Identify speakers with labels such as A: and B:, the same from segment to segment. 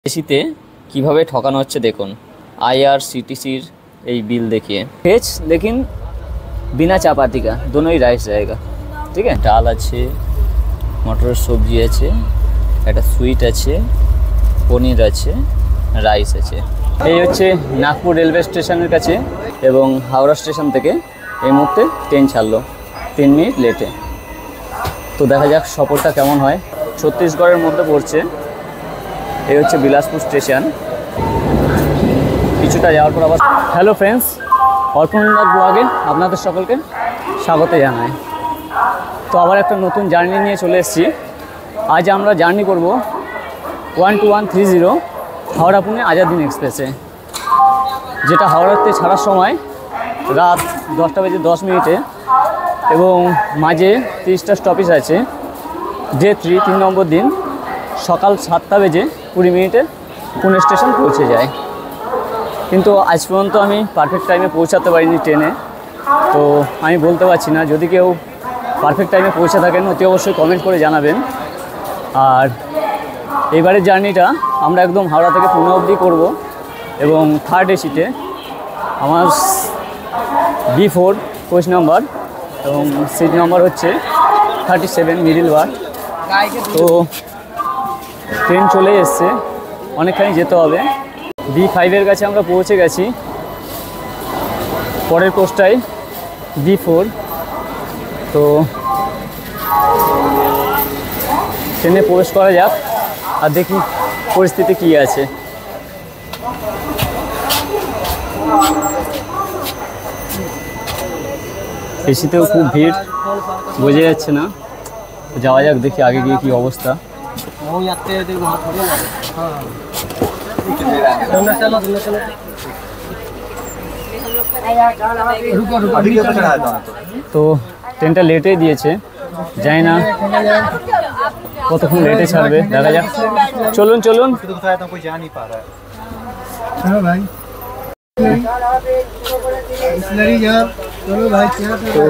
A: এসিতে কিভাবে ঠকানো হচ্ছে দেখুন। आईआरसीटीसीर এই बिल देखिए भेज लेकिन बिना चापाती का दोनों ही राइस रहेगा। ठीक है, डाल আছে, মটরের সবজি আছে, একটা সুইট আছে, পনির আছে, রাইস আছে। এই হচ্ছে নাগপুর রেলওয়ে স্টেশনের কাছে এবং হাওড়া স্টেশন থেকে এই মুহূর্তে ট্রেন ছাড়লো 3 মিনিট লেটে। তো দেখা যাক সফরটা কেমন হয়। ছত্তিশগড়ের মধ্যে পড়ছে। এই হচ্ছে বিলাসপুর স্টেশন। কিছুটা যাওয়ার পর আবার হ্যালো ফ্রেন্ডস, অর্পণনাথ ব্লগে আপনাদের সকলকে স্বাগত জানাই। তো আবার একটা নতুন জার্নি নিয়ে চলে এসেছি। আজ আমরা জার্নি করব 12130 হাওড়া পুনে আজাদিন এক্সপ্রেসে, যেটা হাওড়াতে ছাড়ার সময় রাত 10টা বেজে 10 মিনিটে এবং মাঝে 30টা স্টপেজ আছে। ডে 3 নম্বর দিন সকাল 7টা বেজে 20 মিনিটে পুনে স্টেশন পৌঁছে যায়। কিন্তু আজ পর্যন্ত আমি পারফেক্ট টাইমে পৌঁছাতে পারিনি ট্রেনে। তো আমি বলতে পারছি না, যদি কেউ পারফেক্ট টাইমে পৌঁছে থাকেন অতি অবশ্যই কমেন্ট করে জানাবেন। আর এবারের জার্নিটা আমরা একদম হাওড়া থেকে পুনে অবধি করব এবং থার্ড এসিতে আমার B4 কোচ নাম্বার এবং সিট নাম্বার হচ্ছে 37 মিডিল ওয়ার্ড। তো ট্রেন চলে এসছে, অনেকখানি যেতে হবে। B5 কাছে আমরা পৌঁছে গেছি। পরের কোচটাই B4। তো ট্রেনে প্রবেশ করা যাক আর দেখি পরিস্থিতি কী আছে। এসিতেও খুব ভিড়, বোঝা যাচ্ছে না। যাওয়া যাক, দেখি আগে গিয়ে কী অবস্থা। তো ট্রেনটা লেটে দিয়েছে, জানি না কতক্ষণ লেটে ছাড়বে, দেখা যাক। চলুন চলুন। তো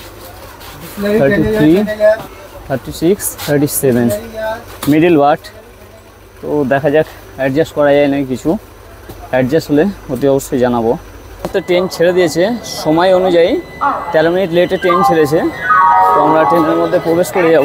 A: 33, 36, 37 মিডিল ওয়ার্ড। তো দেখা যাক অ্যাডজাস্ট করা যায় নাকি। কিছু অ্যাডজাস্ট হলে অতি অবশ্যই জানাবো। তো ট্রেন ছেড়ে দিয়েছে সময় অনুযায়ী, 13 মিনিট লেটে ট্রেন ছেড়েছে। তো আমরা ট্রেনের মধ্যে প্রবেশ করে যাব।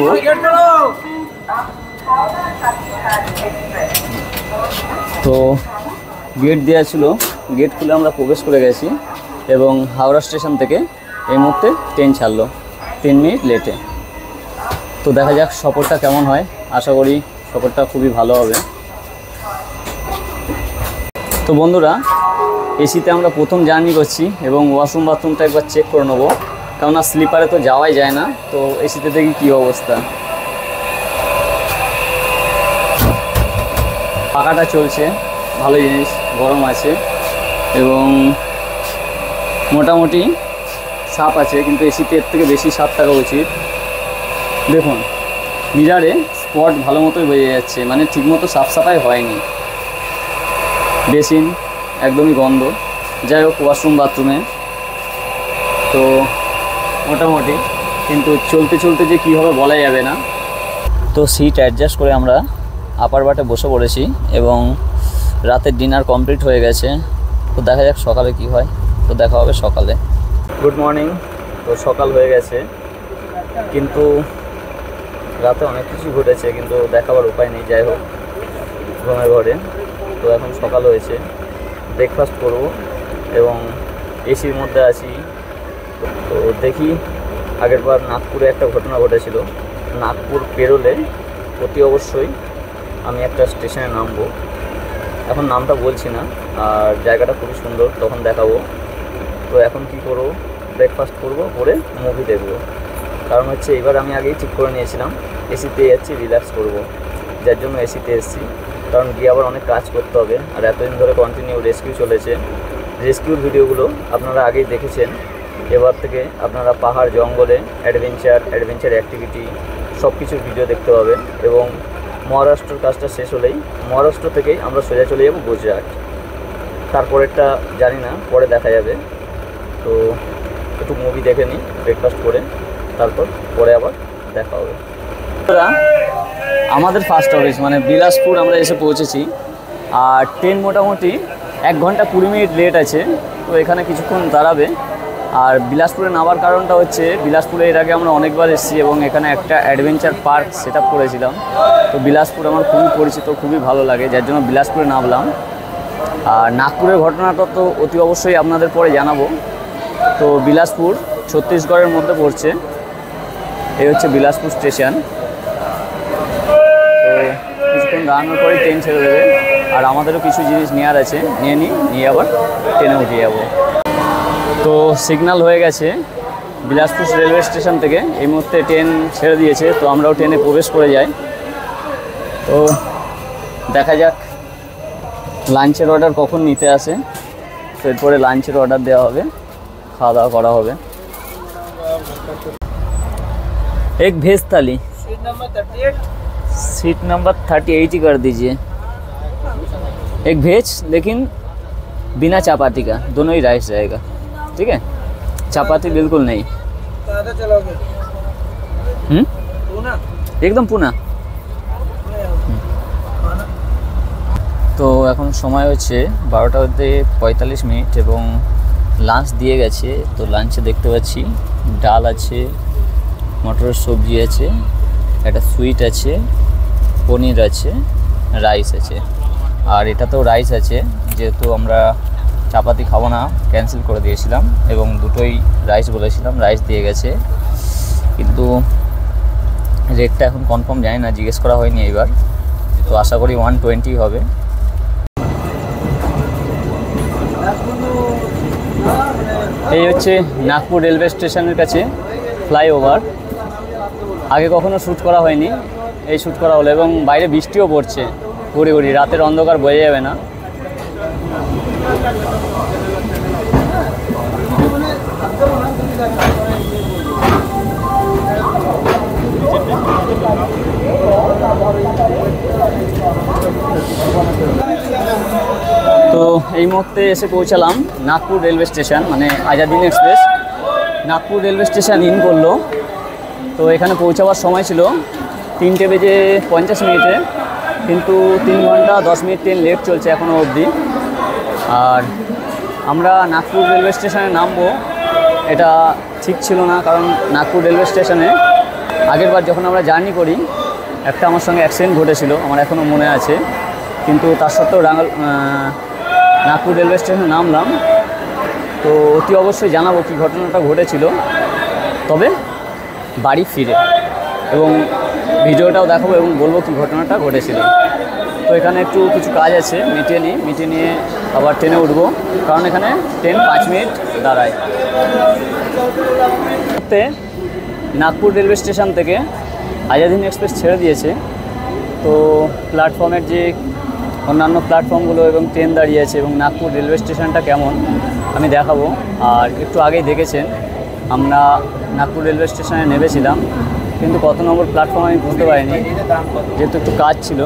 A: তো গেট দেওয়া ছিল, গেট খুলে আমরা প্রবেশ করে গেছি এবং হাওড়া স্টেশন থেকে এই মুহূর্তে ট্রেন ছাড়লো 3 মিনিট লেটে। তো দেখা যাক সফরটা কেমন হয়। আশা করি সফরটা খুবই ভালো হবে। তো বন্ধুরা, এসিতে আমরা প্রথম জার্নি করছি এবং ওয়াশরুম বাথরুমটা একবার চেক করে নেবো, কেননা স্লিপারে তো যাওয়াই যায় না। তো এসিতে দেখি কী অবস্থা। পাখাটা চলছে, ভালো জিনিস, গরম আছে এবং মোটামুটি সাফ আছে, কিন্তু এসিতে এর থেকে বেশি সাফ থাকা উচিত। দেখুন মিরারে স্পট ভালো মতোই বোঝা যাচ্ছে, মানে ঠিকমতো সাফ সাফাই হয়নি। বেসিন একদমই গন্ধ। যাই হোক, ওয়াশরুম বাথরুমে তো মোটামুটি, কিন্তু চলতে চলতে যে কী হবে বলা যাবে না। তো সিট অ্যাডজাস্ট করে আমরা আপার বাটে বসে পড়েছি এবং রাতের ডিনার কমপ্লিট হয়ে গেছে। তো দেখা যাক সকালে কি হয়। তো দেখা হবে সকালে। Good morning. তো সকাল হয়ে গেছে, কিন্তু রাতে অনেক কিছু ঘটেছে, কিন্তু দেখাবার উপায় নেই। যাই হোক, ঘুমের ঘরে। তো এখন সকাল হয়েছে, ব্রেকফাস্ট করব এবং এসির মধ্যে আছি। তো দেখি, আগের বার নাগপুরে একটা ঘটনা ঘটেছিল। নাগপুর পেরোলে অতি অবশ্যই আমি একটা স্টেশনে নামবো। এখন নামটা বলছি না, আর জায়গাটা খুবই সুন্দর, তখন দেখাবো। তো এখন কি করব, ব্রেকফাস্ট করব, করে মুভি দেখব। কারণ হচ্ছে এবার আমি আগেই ঠিক করে নিয়েছিলাম এসিতে যাচ্ছি, রিল্যাক্স করব, যার জন্য এসিতে এসেছি। কারণ গিয়ে আবার অনেক কাজ করতে হবে। আর এতদিন ধরে কন্টিনিউ রেস্কিউ চলেছে। রেস্কিউর ভিডিওগুলো আপনারা আগেই দেখেছেন। এবার থেকে আপনারা পাহাড়, জঙ্গলে অ্যাডভেঞ্চার অ্যাক্টিভিটি সব কিছুর ভিডিও দেখতে পাবেন। এবং মহারাষ্ট্রের কাজটা শেষ হলেই মহারাষ্ট্র থেকেই আমরা সোজা চলে যাব গুজরাট। তারপরেরটা জানি না, পরে দেখা যাবে। তো একটু মুভি দেখে নিই ব্রেকফাস্ট করে, তারপর পরে আবার দেখা হবে। আমাদের ফার্স্ট স্টপেজ মানে বিলাসপুর আমরা এসে পৌঁছেছি। আর ট্রেন মোটামুটি 1 ঘন্টা 20 মিনিট লেট আছে, তো এখানে কিছুক্ষণ দাঁড়াবে। আর বিলাসপুরে নামার কারণটা হচ্ছে বিলাসপুরে এর আগে আমরা অনেকবার এসেছি এবং এখানে একটা অ্যাডভেঞ্চার পার্ক সেট আপ করেছিলাম। তো বিলাসপুর আমার খুবই পরিচিত, খুবই ভালো লাগে, যার জন্য বিলাসপুরে নামলাম। আর নাগপুরের ঘটনাটা তো অতি অবশ্যই আপনাদের পরে জানাবো। তো বিলাসপুর ছত্তিশগড়ের মধ্যে পড়ছে, এই হচ্ছে বিলাসপুর স্টেশন। তো কিছুক্ষণ দাঁড়ানোর পরেই ট্রেন ছেড়ে দেবে, আর আমাদেরও কিছু জিনিস নেওয়ার আছে, নিয়ে আবার ট্রেনে উঠে যাবো। তো সিগন্যাল হয়ে গেছে বিলাসপুর রেলওয়ে স্টেশন থেকে, এই মুহূর্তে ট্রেন ছেড়ে দিয়েছে, তো আমরাও ট্রেনে প্রবেশ করে যাই। তো দেখা যাক লাঞ্চের অর্ডার কখন নিতে আসে, তো এরপরে লাঞ্চের অর্ডার দেওয়া হবে, খাওয়া দাওয়া করা হবে। एक भेज थाली सीट नंबर 38 ही कर दीजिए। एक भेज लेकिन बिना चपाती का, दोनों ही राइस रहेगा, ठीक है? चपाती बिल्कुल नहीं। एकदम पूना। তো এখন সময় হচ্ছে 12:45 এবং লাঞ্চ দিয়ে গেছে। তো লাঞ্চে দেখতে পাচ্ছি ডাল আছে, মটরের সবজি আছে, একটা সুইট আছে, পনির আছে, রাইস আছে। আর এটাতেও রাইস আছে, যেহেতু আমরা চাপাতি খাবো না ক্যান্সেল করে দিয়েছিলাম এবং দুটোই রাইস বলেছিলাম, রাইস দিয়ে গেছে। কিন্তু রেটটা এখন কনফার্ম জানি না, জিজ্ঞেস করা হয়নি এইবার। তো আশা করি 120 হবে। এই হচ্ছে নাগপুর রেলওয়ে স্টেশনের কাছে ফ্লাইওভার। আগে কখনো শ্যুট করা হয়নি, এই শ্যুট করা হলো, এবং বাইরে বৃষ্টিও পড়ছে ঘুরি ঘুরি, রাতের অন্ধকার বোঝা যাবে না। তো এই মুহূর্তে এসে পৌঁছালাম নাগপুর রেলওয়ে স্টেশন, মানে আজাদিন express Nagpur railway station in করলো। তো এখানে পৌঁছাবার সময় ছিল 3:50 কিন্তু 3 ঘন্টা 10 মিনিট ট্রেন লেট চলছে এখনও অবধি। আর আমরা নাগপুর রেলওয়ে স্টেশনে নামবো এটা ঠিক ছিল না, কারণ নাগপুর রেলওয়ে স্টেশনে আগের বার যখন আমরা জার্নি করি একটা আমার সঙ্গে অ্যাক্সিডেন্ট ঘটেছিল, আমার এখনও মনে আছে। কিন্তু তার সত্ত্বেও নাগপুর রেলওয়ে স্টেশনে নামলাম। তো অতি অবশ্যই জানাবো কী ঘটনাটা ঘটেছিল, তবে বাড়ি ফিরে, এবং ভিডিওটাও দেখাবো এবং বলবো কী ঘটনাটা ঘটেছিল। তো এখানে একটু কিছু কাজ আছে, মিটিয়ে নিয়ে আবার ট্রেনে উঠবো, কারণ এখানে ট্রেন 5 মিনিট দাঁড়ায়। নাগপুর রেলওয়ে স্টেশন থেকে আজাদিন এক্সপ্রেস ছেড়ে দিয়েছে। তো প্ল্যাটফর্মের যে অন্যান্য প্ল্যাটফর্মগুলো এবং ট্রেন দাঁড়িয়ে আছে এবং নাগপুর রেলওয়ে স্টেশনটা কেমন আমি দেখাবো। আর একটু আগেই দেখেছেন আমরা নাগপুর রেলওয়ে স্টেশনে নেমেছিলাম, কিন্তু কত নম্বর প্ল্যাটফর্ম আমি বুঝতে পারিনি, যেহেতু একটু কাজ ছিল।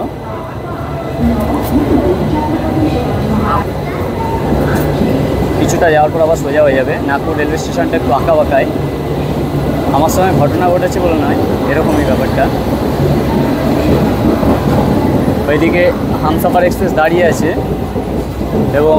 A: কিছুটা যাওয়ার পর আবার সোজা হয়ে যাবে। নাগপুর রেলওয়ে স্টেশনটা একটু আঁকা বাঁকায়, আমার সঙ্গে ঘটনা ঘটেছে বলে নয়, এরকমই ব্যাপারটা। ওইদিকে হামসাফার এক্সপ্রেস দাঁড়িয়ে আছে এবং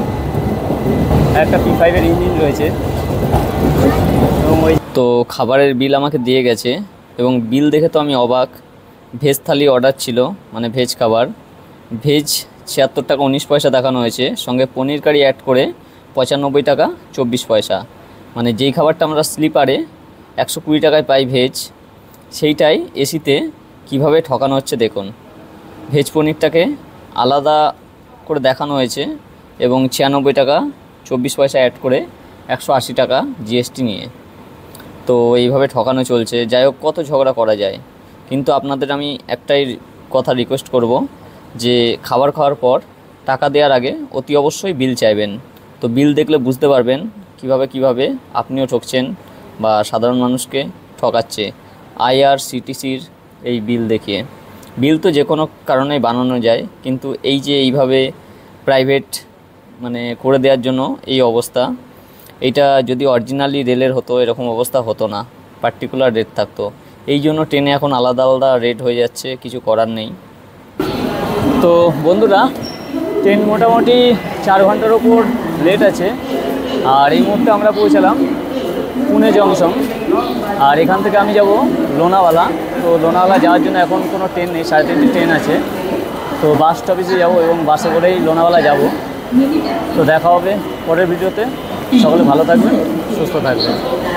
A: একটা P5 এর ইঞ্জিন রয়েছে, এবং ওই তো খাবারের বিল আমাকে দিয়ে গেছে, এবং বিল দেখে তো আমি অবাক। ভেজ থালি অর্ডার ছিল, মানে ভেজ খাবার, ভেজ 76 টাকা 19 পয়সা দেখানো হয়েছে, সঙ্গে পনির কারি অ্যাড করে 95 টাকা 24 পয়সা। মানে যেই খাবারটা আমরা স্লিপারে 120 টাকায় পাই ভেজ, সেইটাই এসিতে কিভাবে ঠকানো হচ্ছে দেখুন। ভেজ পনিরটাকে আলাদা করে দেখানো হয়েছে এবং 96 টাকা 24 পয়সা অ্যাড করে 180 টাকা জিএসটি নিয়ে। তো এইভাবে ঠকানো চলছে। যাই হোক, কত ঝগড়া করা যায়। কিন্তু আপনাদের আমি একটাই কথা রিকোয়েস্ট করব, যে খাবার খাওয়ার পর টাকা দেওয়ার আগে অতি অবশ্যই বিল চাইবেন। তো বিল দেখলে বুঝতে পারবেন কিভাবে আপনিও ঠকছেন বা সাধারণ মানুষকে ঠকাচ্ছে IRCTCর এই বিল দেখিয়ে। বিল তো যে কোনো কারণেই বানানো যায়, কিন্তু এই যে এইভাবে প্রাইভেট মানে করে দেওয়ার জন্য এই অবস্থা, এইটা যদি অরিজিনালি রেলের হতো এরকম অবস্থা হতো না, পার্টিকুলার রেট থাকতো। এই জন্য ট্রেনে এখন আলাদা আলাদা রেট হয়ে যাচ্ছে, কিছু করার নেই। তো বন্ধুরা, ট্রেন মোটামুটি 4 ঘন্টার ওপর লেট আছে। আর এই মুহূর্তে আমরা পৌঁছালাম পুনে জংশন। আর এখান থেকে আমি যাব লোনাওয়ালা। তো লোনাওয়ালা যাওয়ার জন্য এখন কোনো ট্রেন নেই, 3:30 ট্রেন আছে। তো বাস স্টপেজে যাব এবং বাসে করেই লোনাওয়ালা যাব। তো দেখা হবে পরের ভিডিওতে। সকলে ভালো থাকবেন, সুস্থ থাকবেন।